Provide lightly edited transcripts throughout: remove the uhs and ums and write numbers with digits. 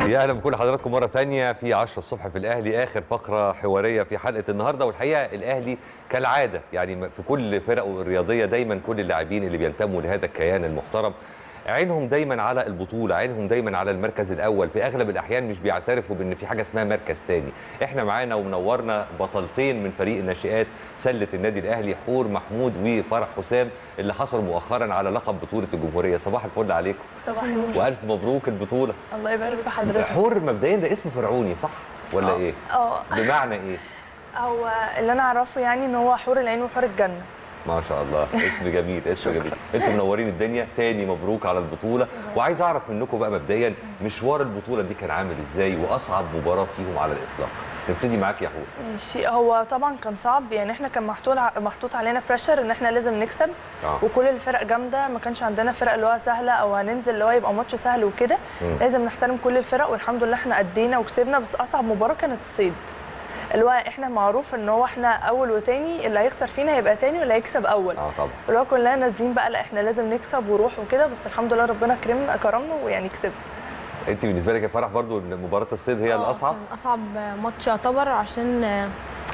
يا اهلا بكل حضراتكم مره ثانيه في 10 الصبح في الاهلي، اخر فقره حواريه في حلقه النهارده. والحقيقه الاهلي كالعاده يعني في كل فرقه الرياضيه دايما كل اللاعبين اللي بينتموا لهذا الكيان المحترم عينهم دايما على البطوله، عينهم دايما على المركز الاول. في اغلب الاحيان مش بيعترفوا بان في حاجه اسمها مركز ثاني. احنا معانا ومنورنا بطلتين من فريق الناشئات سله النادي الاهلي، حور محمود وفرح حسام، اللي حصلوا مؤخرا على لقب بطوله الجمهوريه. صباح الفل عليكم. صباح النور والف مبروك البطوله. الله يبارك في حضرتك. حور مبدئيا ده اسم فرعوني صح ولا ايه؟ بمعنى ايه؟ هو اللي انا اعرفه يعني ان هو حور العين وحور الجنه. ما شاء الله، اسم جميل، اسم جميل. انتوا منورين الدنيا. تاني مبروك على البطوله. وعايز اعرف منكم بقى مبدئيا مشوار البطوله دي كان عامل ازاي واصعب مباراه فيهم على الاطلاق. نبتدي معاك يا حور. ماشي. هو طبعا كان صعب، يعني احنا كان محطوط علينا بريشر ان احنا لازم نكسب. وكل الفرق جامده، ما كانش عندنا فرق اللي هو سهله او هننزل اللي هو يبقى ماتش سهل وكده. لازم نحترم كل الفرق، والحمد لله احنا ادينا وكسبنا. بس اصعب مباراه كانت الصيد، اللي هو احنا معروف ان هو احنا اول وتاني، اللي هيخسر فينا هيبقى تاني واللي هيكسب اول. طبعا. اللي هو كلنا نازلين بقى لا احنا لازم نكسب وروح وكده. بس الحمد لله ربنا كرمنا ويعني كسبنا. انت بالنسبه لك يا فرح برضو مباراه الصيد هي الاصعب؟ اصعب ماتش يعتبر، عشان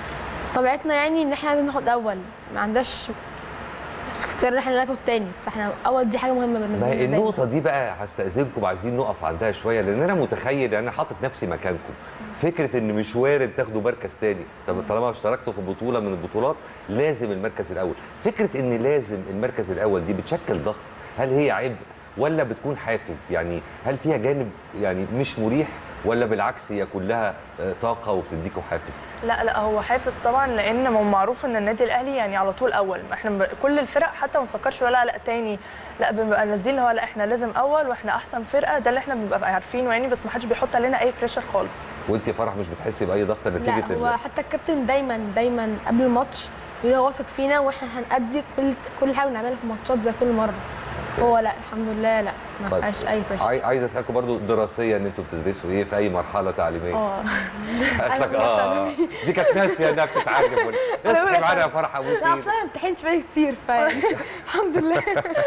طبيعتنا يعني ان احنا لازم ناخد اول، ما عندناش اختيار ان احنا ناخد تاني، فاحنا اول دي حاجه مهمه بالنسبه لنا. النقطه دي بقى هستاذنكم، عايزين نقف عندها شويه، لان انا متخيل يعني انا حاطط نفسي مكانكم. فكره ان مش وارد تاخدوا مركز تاني، طب طالما اشتركتوا في بطوله من البطولات لازم المركز الاول. فكره ان لازم المركز الاول دي بتشكل ضغط، هل هي عبء ولا بتكون حافز؟ يعني هل فيها جانب يعني مش مريح ولا بالعكس هي كلها طاقه وبتديكوا حافز؟ لا هو حافز طبعا، لان معروف ان النادي الاهلي يعني على طول اول. احنا كل الفرق حتى ما بنفكرش ولا لا تاني، لا بنبقى نازلين اللي هو لا احنا لازم اول واحنا احسن فرقه. ده اللي احنا بنبقى عارفينه يعني، بس ما حدش بيحط علينا اي بريشر خالص. وانت يا فرح مش بتحسي باي ضغط نتيجه؟ لا هو حتى الكابتن دايما قبل الماتش بيبقى واثق فينا، واحنا هنأدي كل حاجه بنعملها في الماتشات زي كل مره. هو لا الحمد لله لا ما فيهاش اي بريشر. عايز اسالكم برضو دراسيا انتوا بتدرسوا ايه في اي مرحله تعليميه؟ قالت لك دي كانت ناسيه انها بتتعجب. اصحي معانا يا فرح ابو سيد. لا اصلا ما امتحنتش بقالي كتير الحمد لله.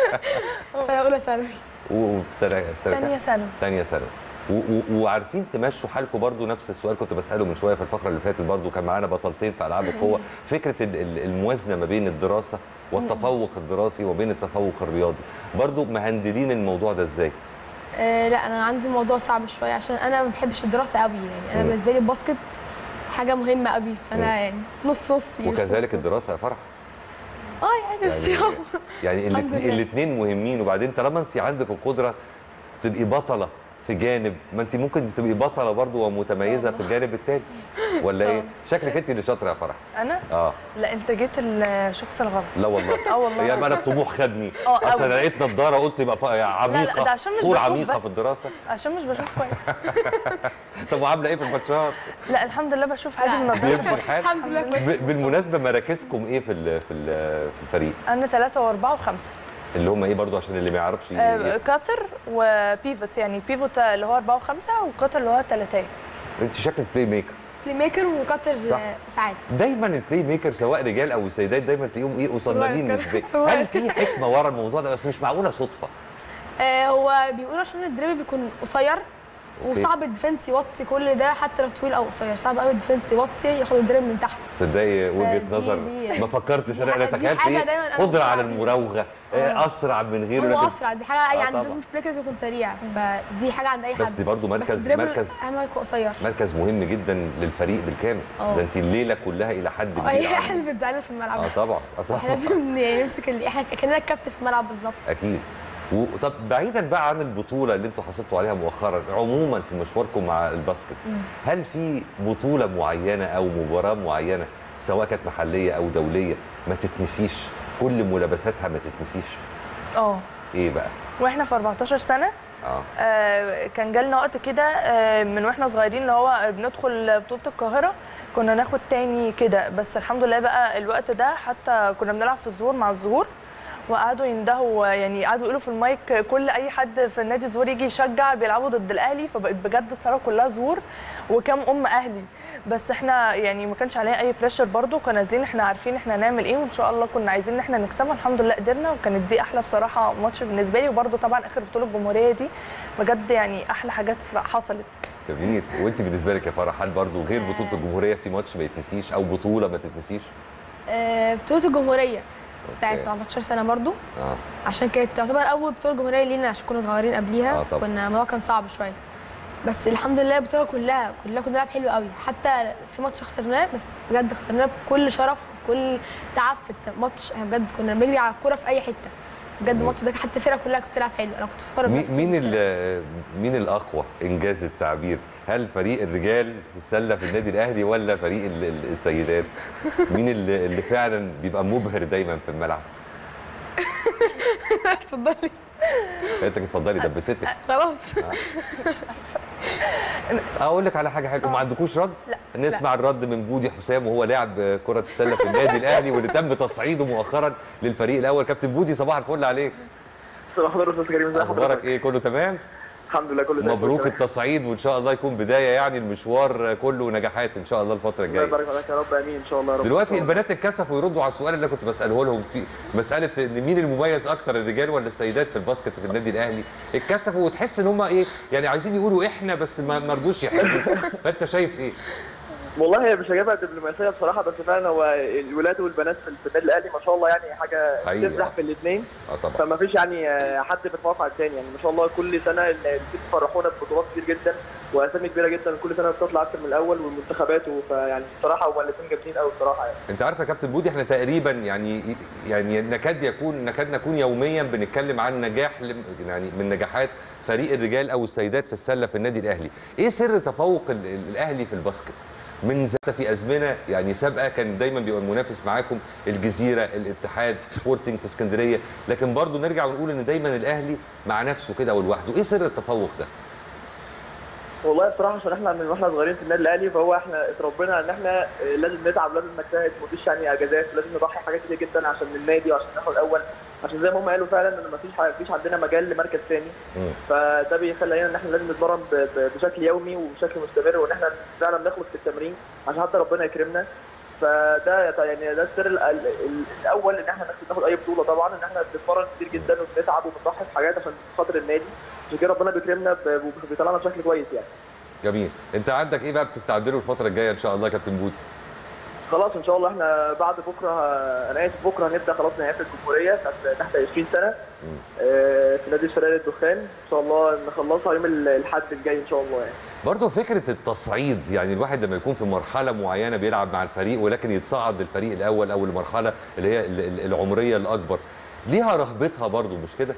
في اولى ثانوي وفي ثانيه ثانوي. وعارفين تمشوا حالكم برضو. نفس السؤال كنت بساله من شويه في الفقره اللي فاتت، برضو كان معانا بطلتين في العاب القوه. فكره الموازنه ما بين الدراسه والتفوق الدراسي وبين التفوق الرياضي، برضو مهندلين الموضوع ده ازاي؟ لا انا عندي موضوع صعب شويه، عشان انا ما بحبش الدراسه قوي يعني. انا بالنسبه لي الباسكت حاجه مهمه قوي، فانا يعني نص وكذلك الدراسه يا فرح. يعني الاثنين مهمين. وبعدين طالما انت عندك القدره تبقي بطله في جانب، ما انت ممكن تبقي بطله برضو ومتميزه في الجانب الثاني، ولا ايه؟ شكلك انت اللي شاطره يا فرح. انا؟ لا انت جيت الشخص الغلط. لا والله. والله. هي انا الطموح خدني. اصل انا لقيت نضاره قلت يبقى عميقه. لا ده عشان مش بشوف عميقه في الدراسه. عشان مش بشوف كويس. طب وعامله ايه في الماتشات؟ لا الحمد لله بشوف عادي بالنظاره. الحمد لله. بالمناسبه مراكزكم ايه في الفريق؟ انا 3 و4 و5. اللي هم ايه برضو عشان اللي ما يعرفش؟ كاتر وبيفوت، يعني بيفوت اللي هو 4 و5 وكاتر اللي هو 3. انت شكلك بلاي ميكر وكاتر ساعات. دايما البلاي ميكر سواء رجال او سيدات دايما تلاقيهم قصننين نسبيا. هل في حكمه ورا الموضوع ده؟ بس مش معقوله صدفه. هو بيقولوا عشان الدريبل بيكون قصير وصعب الديفنس يوطي كل ده، حتى لو طويل او قصير صعب قوي الديفنس يوطي ياخد الدريبل من تحت. تصدقي وجهه نظر ما فكرتش انا تخيلت ايه قدره على المراوغه اسرع من غيره. هو اسرع دي حاجه يعني لازم البريكرز يكون سريع، فدي حاجه عند اي حد. بس دي برضه مركز قصير، مركز مهم جدا للفريق بالكامل. ده انت الليله كلها الى حد كبير. احنا اللي بنزعلنا في الملعب. طبعا احنا لازم نمسك احنا كاننا الكابتن في الملعب بالظبط. اكيد. طب بعيدا بقى عن البطوله اللي انتوا حصلتوا عليها مؤخرا، عموما في مشواركم مع الباسكت، هل في بطوله معينه او مباراه معينه سواء كانت محليه او دوليه ما تتنسيش، كل ملابساتها ما تتنسيش؟ ايه بقى؟ واحنا في 14 سنه كان جالنا وقت كده من واحنا صغيرين اللي هو بندخل بطوله القاهره كنا ناخد تاني كده. بس الحمد لله بقى الوقت ده حتى كنا بنلعب في الظهور مع الظهور، وقعدوا يندهوا، يعني قعدوا يقولوا في المايك كل اي حد في النادي الزهور يجي يشجع بيلعبوا ضد الاهلي، فبقت بجد الصاله كلها زهور وكام اهلي. بس احنا يعني ما كانش علينا اي بريشر برده، كنا نازلين احنا عارفين احنا هنعمل ايه، وان شاء الله كنا عايزين ان احنا نكسبها، الحمد لله قدرنا، وكانت دي احلى بصراحه ماتش بالنسبه لي. وبرده طبعا اخر بطوله الجمهوريه دي بجد يعني احلى حاجات حصلت. جميل. وانت بالنسبه لك يا فرح، هل برضه غير بطوله الجمهوريه في ماتش ما يتنسيش او بطوله ما تتنسيش؟ بطوله الجمهوريه بتاعت 14 سنه برضو، عشان كانت تعتبر اول بطوله جمهوريه لينا عشان كنا صغيرين قبليها، فكنا الموضوع كان صعب شويه. بس الحمد لله البطوله كلها كنا بنلعب حلو قوي، حتى في ماتش خسرناه بس بجد خسرناه بكل شرف وكل تعب في الماتش. احنا بجد كنا بنجري على الكوره في اي حته بجد. الماتش ده حتى الفرقه كلها كانت بتلعب حلو، انا كنت فاكره مين الاقوى انجاز التعبير؟ هل فريق الرجال في السله في النادي الاهلي ولا فريق السيدات؟ مين اللي فعلا بيبقى مبهر دايما في الملعب؟ اتفضلي. انت اتفضلي دبستك خلاص. اقول لك على حاجه حلوه، ما عندكوش رد؟ لا. نسمع الرد من بودي حسام وهو لاعب كره السله في النادي الاهلي واللي تم تصعيده مؤخرا للفريق الاول. كابتن بودي صباح الفل عليك. صباح الخير يا استاذ كريم، ازي حضرتك؟ اخبارك ايه؟ كله تمام؟ الحمد لله كله تمام. مبروك التصعيد، وان شاء الله يكون بدايه يعني المشوار كله نجاحات ان شاء الله الفتره الجايه. الله يبارك فيك يا رب، امين ان شاء الله يا رب. دلوقتي البنات اتكسفوا يردوا على السؤال اللي كنت بساله لهم في مساله ان مين المميز اكتر الرجال ولا السيدات في الباسكت في النادي الاهلي. اتكسفوا وتحس ان هم ايه يعني عايزين يقولوا احنا بس ما رضوش يحبوا. فانت شايف ايه؟ والله هي مش هجيبها دبلوماسيه بصراحه، بس فعلا هو الولاد والبنات في النادي الاهلي ما شاء الله يعني حاجه تفرح في الاثنين. طبعا. فما فيش يعني حد بيتفوق على الثاني، يعني ما شاء الله كل سنه بتفرحونا ببطولات كتير جدا واسامي كبيره جدا، كل سنه بتطلع اكتر من الاول والمنتخبات، فيعني بصراحه هما الاثنين جامدين قوي بصراحه يعني. انت عارف يا كابتن بودي احنا تقريبا يعني نكاد نكون يوميا بنتكلم عن نجاح يعني من نجاحات فريق الرجال او السيدات في السله في النادي الاهلي. ايه سر تفوق الاهلي في الباسكت؟ من ذات في ازمنه يعني سابقه كان دايما بيبقى المنافس معاكم الجزيره، الاتحاد، سبورتنج في اسكندريه، لكن برضو نرجع ونقول ان دايما الاهلي مع نفسه كده ولوحده. ايه سر التفوق ده؟ والله بصراحه عشان احنا من واحنا صغيرين في النادي الاهلي، فهو احنا اتربينا ان احنا لازم نتعب، لازم نجتهد، مفيش يعني اجازات، لازم نضحي حاجات كتير جدا عشان النادي وعشان ناخد اول، عشان زي ما هم قالوا فعلا ان مفيش عندنا مجال لمركز ثاني. فده بيخلينا ان احنا لازم نتمرن بشكل يومي وبشكل مستمر، وان احنا فعلا نخلص في التمرين عشان حتى ربنا يكرمنا. فده يعني ده السر الاول ان احنا ناخد اي بطوله، طبعا ان احنا بنتمرن كتير جدا وبنتعب وبنضحي في حاجات عشان خاطر النادي، عشان كده ربنا بيكرمنا وبيطلعنا بشكل كويس يعني. جميل. انت عندك ايه بقى بتستعد له الفتره الجايه ان شاء الله يا كابتن بودي؟ خلاص ان شاء الله احنا بعد بكره، انا اسف، بكره هنبدا خلاص نهائيات الجمهوريه تحت 20 سنه في نادي الشرقيه للدخان، ان شاء الله نخلصها يوم الاحد الجاي ان شاء الله يعني. برضه فكره التصعيد، يعني الواحد لما يكون في مرحله معينه بيلعب مع الفريق ولكن يتصعد للفريق الاول او المرحله اللي هي العمريه الاكبر، ليها رهبتها برضه مش كده؟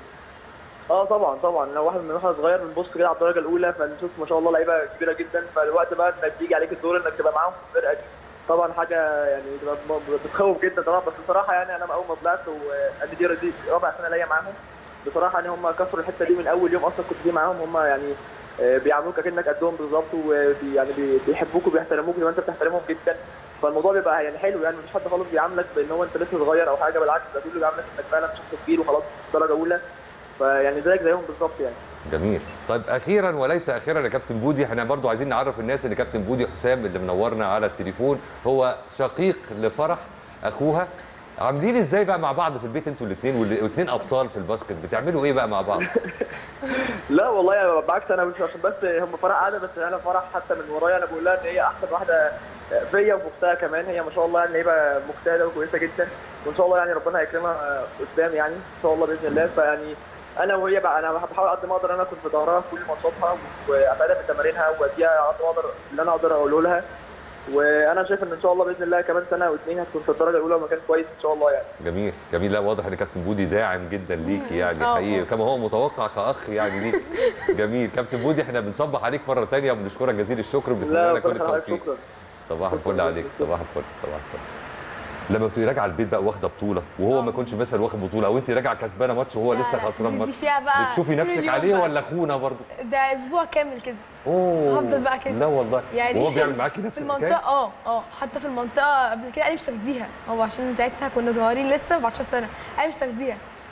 طبعا لو واحد من واحنا صغير بنبص كده على الدرجه الاولى فنشوف ما شاء الله لعيبه كبيره جدا، فالوقت بقى انك بيجي عليك الدور انك تبقى معاهم في الفرقه دي طبعا حاجه يعني بتخوف جدا طبعا. بس بصراحه يعني انا اول ما طلعت وادي دي رابع سنه ليا معاهم بصراحه، يعني هم كسروا الحته دي من اول يوم اصلا كنت فيه معاهم. هم يعني بيعاملوك كأنك قدهم بالظبط، ويعني بيحبوك وبيحترموك زي ما انت بتحترمهم جدا. فالموضوع بيبقى يعني حلو، يعني مش حد خالص بيعاملك بان هو انت لسه صغير او حاجه، بالعكس ده كله بيعاملك انك فعلا شخص كبير وخلاص درجه اولى، فيعني زيك زيهم بالظبط يعني. جميل. طيب اخيرا وليس اخيرا يا كابتن بودي، احنا برضو عايزين نعرف الناس ان كابتن بودي حسام اللي منورنا على التليفون هو شقيق لفرح اخوها. عاملين ازاي بقى مع بعض في البيت انتوا الاثنين والاثنين ابطال في الباسكت؟ بتعملوا ايه بقى مع بعض؟ لا والله بالعكس، انا مش عشان بس هم فرح قاعده، بس انا فرح حتى من ورايا انا بقول لها ان هي احسن واحده فيا ومختها كمان. هي ما شاء الله يعني لعيبه مجتهده وكويسه جدا، وان شاء الله يعني ربنا هيكرمها قدام يعني ان شاء الله باذن الله. فيعني انا وهي بقى انا بحاول قد ما اقدر انا اكون في ظهرها في كل ماتشاتها واساعدها في تمارينها واديها قد ما اقدر اللي انا اقدر اقوله لها. وانا شايف ان شاء الله باذن الله كمان سنه او اثنين هتكون في الدرجه الاولى ومكان كويس ان شاء الله يعني. جميل جميل. لا واضح ان كابتن بودي داعم جدا ليكي يعني حقيقي كما هو متوقع كاخ يعني ليك. جميل. كابتن بودي احنا بنصبح عليك مره ثانيه وبنشكرك جزيل الشكر وبنتمنى لك كل التوفيق. صباح الفل عليك. صباح الفل. صباح الفل. لما بتبقي راجعه البيت بقى واخده بطوله وهو ما يكونش مثلا واخد بطوله، او انت راجعه كسبانه ماتش وهو لسه خسران ماتش، بتشوفي نفسك عليه ولا اخونا برضه؟ ده اسبوع كامل كده. اوه هفضل بقى كده. لا والله يعني وهو بيعمل معاكي نفس الحكايه في المنطقه. حتى في المنطقه قبل كده قال لي مش تاخديها، هو عشان ساعتها كنا صغيرين لسه 14 سنه، قال لي مش تاخديها،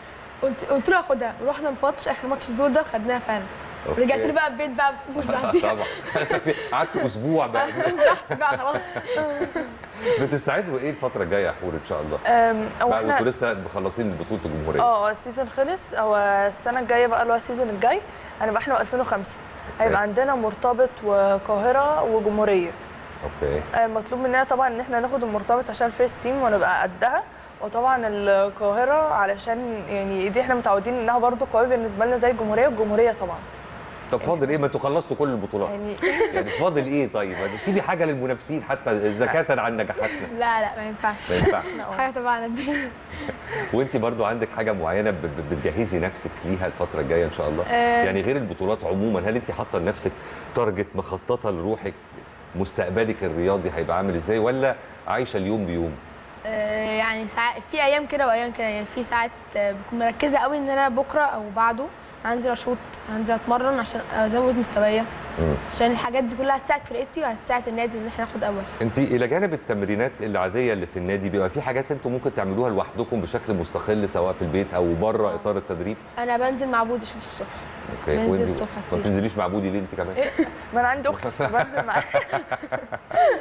قلت له اخدها، ورحنا ماتش اخر ماتش الزور ده وخدناها فعلا. رجعت لي بقى البيت بقى باسبوع بعديها. طبعا قعدت اسبوع بقى. رحت بقى خلاص. بتستعدوا ايه الفتره الجايه يا حور ان شاء الله؟ بقى انتوا لسه مخلصين بطوله الجمهوريه. السيزون خلص. هو السنه الجايه بقى اللي هو السيزون الجاي هنبقى احنا 2005 هيبقى عندنا مرتبط وقاهره وجمهوريه. اوكي. مطلوب مننا طبعا ان احنا ناخد المرتبط عشان الفيرست تيم ونبقى قدها، وطبعا القاهره علشان يعني دي احنا متعودين انها برضو قويه بالنسبه لنا زي الجمهوريه، والجمهوريه طبعا. طب فاضل ايه؟ ما انتوا خلصتوا كل البطولات يعني فاضل ايه؟ طيب سيبي حاجه للمنافسين حتى زكاه عن نجاحاتنا. لا ما ينفعش. ما ينفعش. حاجه طبعا دي. وانت برضو عندك حاجه معينه بتجهزي نفسك ليها الفتره الجايه ان شاء الله؟ يعني غير البطولات عموما، هل انت حاطه لنفسك تارجت مخططه لروحك مستقبلك الرياضي هيبقى عامل ازاي، ولا عايشه اليوم بيوم؟ يعني ساعات في ايام كده وايام كده، يعني في ساعات بكون مركزه قوي ان انا بكره او بعده هنزل اشوط، هنزل اتمرن عشان ازود مستوايا، عشان الحاجات دي كلها هتساعد فرقتي وهتساعد النادي ان احنا ناخد اول. انت الى جانب التمرينات العاديه اللي في النادي بيبقى في حاجات انتم ممكن تعملوها لوحدكم بشكل مستقل سواء في البيت او بره اطار التدريب؟ انا بنزل مع بودي اشوط الصبح. اوكي. بنزل الصبح كتير. ما بتنزليش مع بودي ليه انت كمان؟ ما انا عندي اخت بنزل معاها.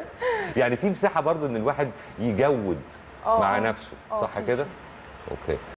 يعني في مساحه برضو ان الواحد يجود مع نفسه، صح كده؟ اوكي.